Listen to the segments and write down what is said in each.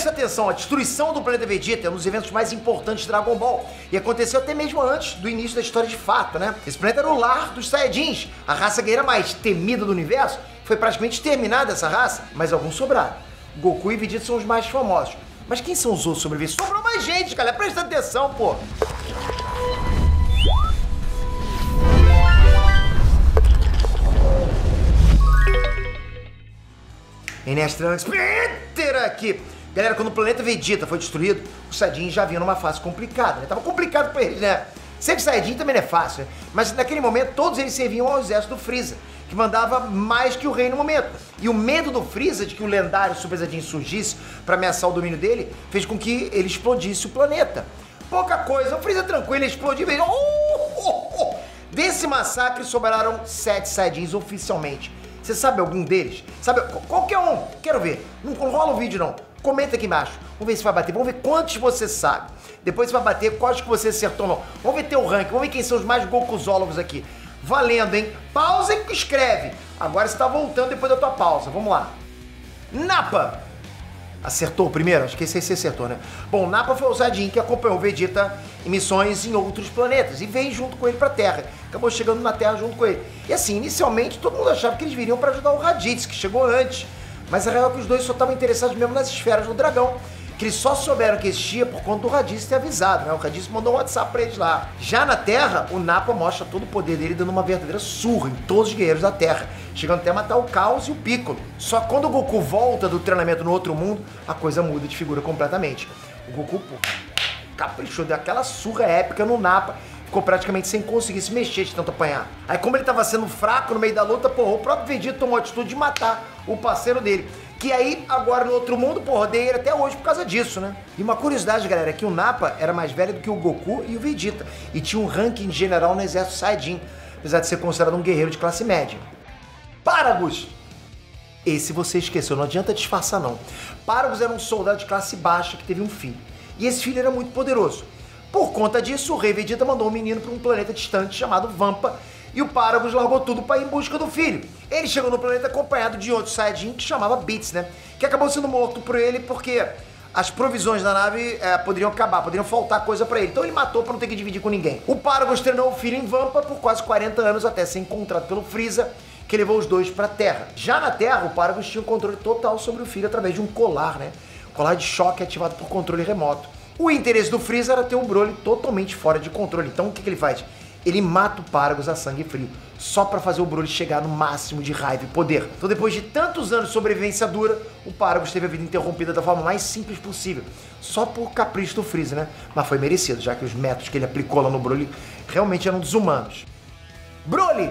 Presta atenção, a destruição do planeta Vegeta é um dos eventos mais importantes de Dragon Ball. E aconteceu até mesmo antes do início da história de fato, né? Esse planeta era o lar dos Saiyajins, a raça guerreira mais temida do universo. Foi praticamente exterminada essa raça, mas alguns sobraram. Goku e Vegeta são os mais famosos. Mas quem são os outros sobreviventes? Sobrou mais gente, galera. Presta atenção, pô. Enes Trunks, Peter aqui. Galera, quando o planeta Vegeta foi destruído, os Saiyajins já vinham numa fase complicada, né? Tava complicado pra eles, né? Ser Saiyajin também não é fácil, né? Mas naquele momento, todos eles serviam ao exército do Freeza, que mandava mais que o rei no momento. E o medo do Freeza de que o lendário Super Saiyajin surgisse pra ameaçar o domínio dele, fez com que ele explodisse o planeta. Pouca coisa, o Freeza tranquilo, ele explodiu e veio... Desse massacre sobraram 7 Saiyajins oficialmente. Você sabe algum deles? Sabe qualquer um? Quero ver. Não rola o vídeo não. Comenta aqui embaixo. Vamos ver se vai bater. Vamos ver quantos você sabe. Depois você vai bater quais que você acertou não. Vamos ver teu ranking. Vamos ver quem são os mais gokuzólogos aqui. Valendo, hein? Pausa e escreve. Agora você tá voltando depois da tua pausa. Vamos lá. Nappa. Acertou o primeiro? Acho que esse aí você acertou, né? Bom, Nappa foi o Saiyajin que acompanhou o Vegeta em missões em outros planetas e veio junto com ele pra Terra. Acabou chegando na Terra junto com ele. E assim, inicialmente todo mundo achava que eles viriam pra ajudar o Raditz, que chegou antes. Mas a real é que os dois só estavam interessados mesmo nas esferas do dragão, que eles só souberam que existia por conta do Raditz ter avisado, né? O Raditz mandou um WhatsApp pra eles lá. Já na Terra, o Nappa mostra todo o poder dele dando uma verdadeira surra em todos os guerreiros da Terra, chegando até a matar o Caos e o Piccolo. Só que quando o Goku volta do treinamento no outro mundo, a coisa muda de figura completamente. O Goku, pô, caprichou, deu aquela surra épica no Nappa, ficou praticamente sem conseguir se mexer de tanto apanhar. Aí como ele tava sendo fraco no meio da luta, porra, o próprio Vegeta tomou a atitude de matar o parceiro dele. Que aí, agora no outro mundo, porra, odeia ele até hoje por causa disso, né? E uma curiosidade, galera, é que o Nappa era mais velho do que o Goku e o Vegeta, e tinha um ranking de general no exército Saiyajin, apesar de ser considerado um guerreiro de classe média. Paragus! Esse você esqueceu, não adianta disfarçar não. Paragus era um soldado de classe baixa que teve um filho, e esse filho era muito poderoso. Por conta disso, o rei Vegeta mandou um menino para um planeta distante chamado Vampa, e o Paragus largou tudo para ir em busca do filho. Ele chegou no planeta acompanhado de outro Saiyajin que chamava Beats, né? Que acabou sendo morto por ele porque as provisões da nave poderiam acabar, poderiam faltar coisa para ele. Então ele matou para não ter que dividir com ninguém. O Paragus treinou o filho em Vampa por quase 40 anos até ser encontrado pelo Freeza, que levou os dois para a Terra. Já na Terra, o Paragus tinha um controle total sobre o filho através de um colar, né? Colar de choque ativado por controle remoto. O interesse do Freeza era ter o Broly totalmente fora de controle. Então o que ele faz? Ele mata o Paragus a sangue frio, só pra fazer o Broly chegar no máximo de raiva e poder. Então depois de tantos anos de sobrevivência dura, o Paragus teve a vida interrompida da forma mais simples possível, só por capricho do Freeza, né? Mas foi merecido, já que os métodos que ele aplicou lá no Broly realmente eram desumanos. Broly!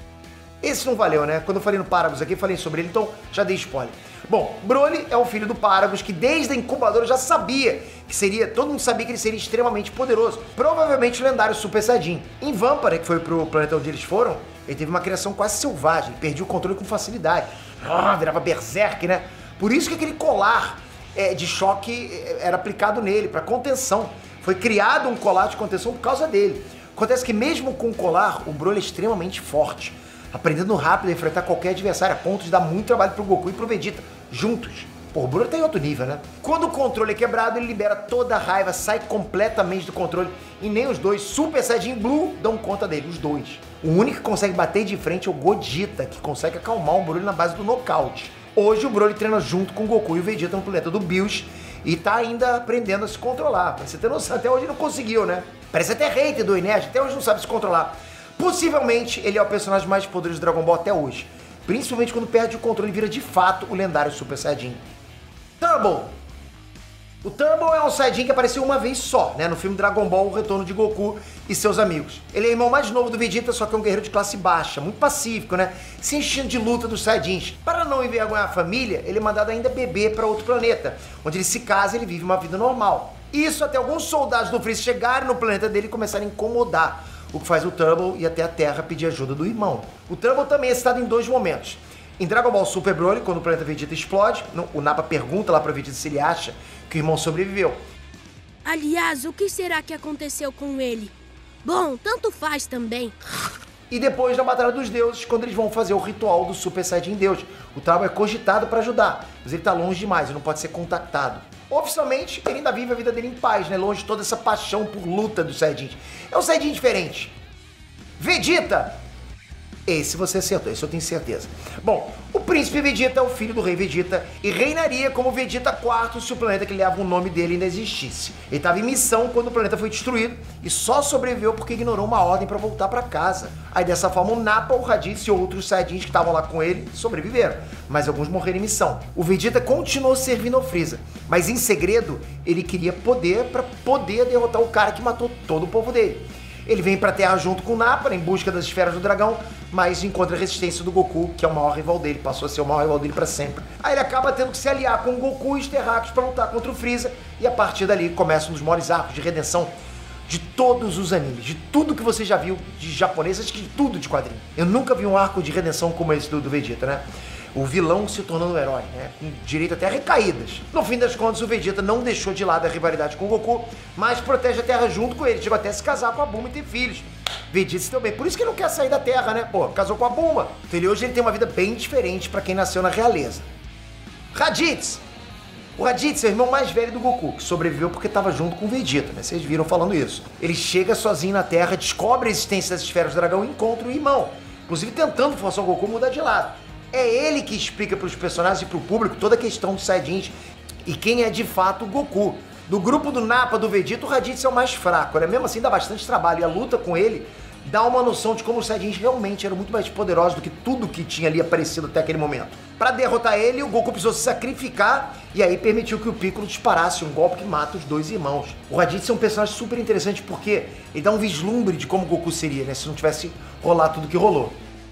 Esse não valeu, né? Quando eu falei no Paragus aqui, falei sobre ele, então já dei spoiler. Bom, Broly é o filho do Paragus que desde a incubadora já sabia que seria, todo mundo sabia que ele seria extremamente poderoso. Provavelmente o lendário Super Saiyajin. Em Vampa, né, que foi pro planeta onde eles foram, ele teve uma criação quase selvagem, perdia o controle com facilidade. Virava berserk, né? Por isso que aquele colar de choque era aplicado nele, para contenção. Foi criado um colar de contenção por causa dele. Acontece que mesmo com o colar, o Broly é extremamente forte, aprendendo rápido a enfrentar qualquer adversário, a ponto de dar muito trabalho pro Goku e pro Vegeta, juntos. Pô, o Broly tá em outro nível, né? Quando o controle é quebrado, ele libera toda a raiva, sai completamente do controle, e nem os dois Super Saiyajin Blue dão conta dele, os dois. O único que consegue bater de frente é o Gogeta, que consegue acalmar o Broly na base do nocaute. Hoje o Broly treina junto com o Goku e o Vegeta no planeta do Bills, e tá ainda aprendendo a se controlar. Pra você ter noção, até hoje não conseguiu, né? Parece até hater do Inés, até hoje não sabe se controlar. Possivelmente, ele é o personagem mais poderoso do Dragon Ball até hoje. Principalmente quando perde o controle e vira de fato o lendário Super Saiyajin. Turbo! O Turbo é um Saiyajin que apareceu uma vez só, né? No filme Dragon Ball, O Retorno de Goku e seus amigos. Ele é o irmão mais novo do Vegeta, só que é um guerreiro de classe baixa, muito pacífico, né? Se enchendo de luta dos Saiyajins. Para não envergonhar a família, ele é mandado ainda beber para outro planeta, onde ele se casa e ele vive uma vida normal. Isso até alguns soldados do Freeza chegarem no planeta dele e começarem a incomodar, o que faz o Turbo ir até a Terra pedir ajuda do irmão. O Turbo também é citado em dois momentos. Em Dragon Ball Super Broly, quando o planeta Vegeta explode, o Nappa pergunta lá para Vegeta se ele acha que o irmão sobreviveu. Aliás, o que será que aconteceu com ele? Bom, tanto faz também. E depois da Batalha dos Deuses, quando eles vão fazer o ritual do Super Saiyajin Deus. O Turbo é cogitado para ajudar, mas ele tá longe demais e não pode ser contactado. Oficialmente, ele ainda vive a vida dele em paz, né? Longe de toda essa paixão por luta dos Saiyajins. É um Saiyajin diferente. Vegeta! Esse você acertou, esse eu tenho certeza. Bom, o príncipe Vegeta é o filho do rei Vegeta e reinaria como Vegeta IV se o planeta que leva o nome dele ainda existisse. Ele estava em missão quando o planeta foi destruído e só sobreviveu porque ignorou uma ordem para voltar para casa. Aí dessa forma o Nappa, o Raditz e outros Saiyajins que estavam lá com ele sobreviveram, mas alguns morreram em missão. O Vegeta continuou servindo ao Freeza, mas em segredo ele queria poder para poder derrotar o cara que matou todo o povo dele. Ele vem pra Terra junto com o Nappa, em busca das esferas do dragão, mas encontra a resistência do Goku, que é o maior rival dele, passou a ser o maior rival dele pra sempre. Aí ele acaba tendo que se aliar com o Goku e os Terráqueos pra lutar contra o Freeza, e a partir dali começa um dos maiores arcos de redenção de todos os animes, de tudo que você já viu de japonês, acho que de tudo de quadrinho. Eu nunca vi um arco de redenção como esse do Vegeta, né? O vilão se tornando um herói, né? Com direito até a recaídas. No fim das contas, o Vegeta não deixou de lado a rivalidade com o Goku, mas protege a Terra junto com ele. Chegou até a se casar com a Bulma e ter filhos. Vegeta se deu bem. Por isso que ele não quer sair da Terra, né? Pô, casou com a Bulma. Então hoje ele tem uma vida bem diferente pra quem nasceu na realeza. Raditz. O Raditz é o irmão mais velho do Goku, que sobreviveu porque estava junto com o Vegeta, né? Vocês viram falando isso. Ele chega sozinho na Terra, descobre a existência das esferas do dragão e encontra o irmão. Inclusive tentando forçar o Goku a mudar de lado. É ele que explica para os personagens e para o público toda a questão dos Saiyajins e quem é de fato o Goku. Do grupo do Nappa, do Vegeta, o Raditz é o mais fraco, né? Mesmo assim dá bastante trabalho e a luta com ele dá uma noção de como os Saiyajins realmente eram muito mais poderosos do que tudo que tinha ali aparecido até aquele momento. Para derrotar ele, o Goku precisou se sacrificar e aí permitiu que o Piccolo disparasse um golpe que mata os dois irmãos. O Raditz é um personagem super interessante porque ele dá um vislumbre de como o Goku seria, né? Se não tivesse rolado tudo que rolou.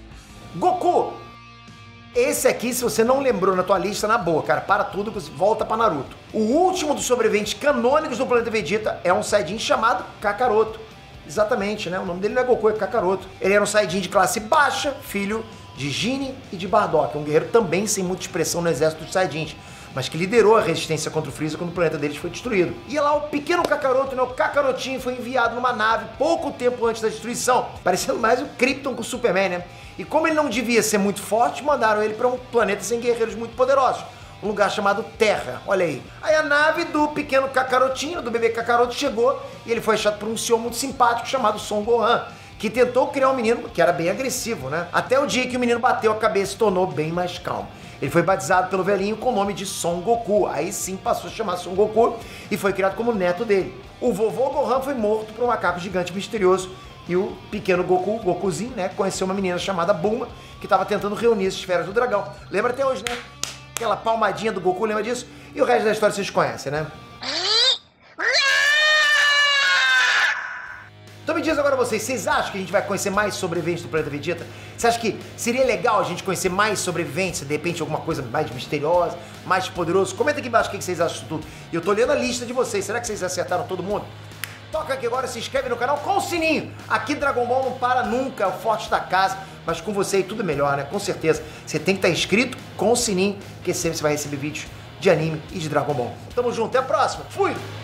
Goku! Esse aqui, se você não lembrou na tua lista, na boa, cara, para tudo, volta pra Naruto. O último dos sobreviventes canônicos do planeta Vegeta é um Saiyajin chamado Kakaroto. Exatamente, né? O nome dele não é Goku, é Kakaroto. Ele era um Saiyajin de classe baixa, filho de Gine e de Bardock, um guerreiro também sem muita expressão no exército dos Saiyajins, mas que liderou a resistência contra o Freeza quando o planeta deles foi destruído. E lá o pequeno Kakaroto, né, o Kakarotinho, foi enviado numa nave pouco tempo antes da destruição, parecendo mais o Krypton com o Superman, né? E como ele não devia ser muito forte, mandaram ele para um planeta sem guerreiros muito poderosos, um lugar chamado Terra, olha aí. Aí a nave do pequeno Kakarotinho, do bebê Kakaroto, chegou e ele foi achado por um senhor muito simpático chamado Son Gohan, que tentou criar um menino que era bem agressivo, né? Até o dia que o menino bateu a cabeça e se tornou bem mais calmo. Ele foi batizado pelo velhinho com o nome de Son Goku, aí sim passou a chamar Son Goku e foi criado como neto dele. O vovô Gohan foi morto por um macaco gigante misterioso e o pequeno Goku, Gokuzinho, né, conheceu uma menina chamada Bulma que estava tentando reunir as esferas do dragão. Lembra até hoje, né? Aquela palmadinha do Goku, lembra disso? E o resto da história vocês conhecem, né? Então me diz agora vocês acham que a gente vai conhecer mais sobreviventes do planeta Vegeta? Você acha que seria legal a gente conhecer mais sobreviventes, de repente alguma coisa mais misteriosa, mais poderosa? Comenta aqui embaixo o que vocês acham disso tudo. E eu tô lendo a lista de vocês, será que vocês acertaram todo mundo? Toca aqui agora, se inscreve no canal com o sininho. Aqui Dragon Ball não para nunca, é o forte da casa, mas com você aí tudo melhor, né? Com certeza. Você tem que estar inscrito com o sininho, porque sempre você vai receber vídeos de anime e de Dragon Ball. Tamo junto, até a próxima. Fui!